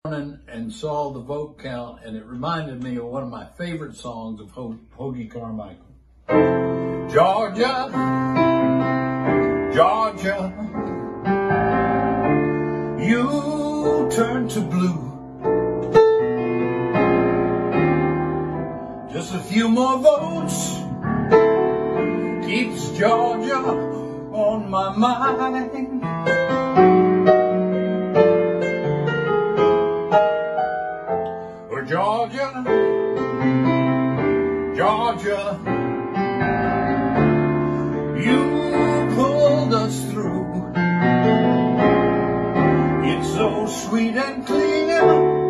And saw the vote count, and it reminded me of one of my favorite songs of Hoagy Carmichael. Georgia, Georgia, you turn to blue. Just a few more votes keeps Georgia on my mind. Georgia, Georgia, you pulled us through. It's so sweet and clear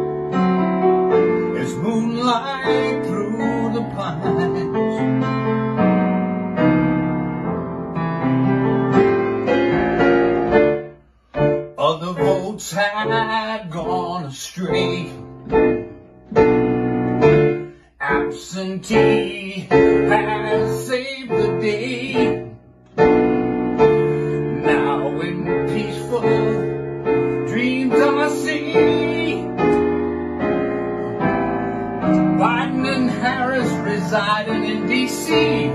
as moonlight through the pines. Other votes had gone astray. Absentee has saved the day. Now in peaceful dreams I see Biden and Harris residing in D.C.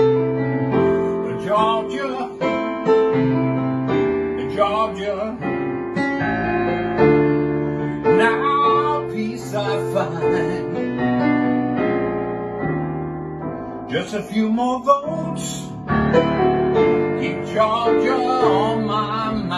Georgia, Georgia, now peace I find. Just a few more votes keep Georgia on my mind.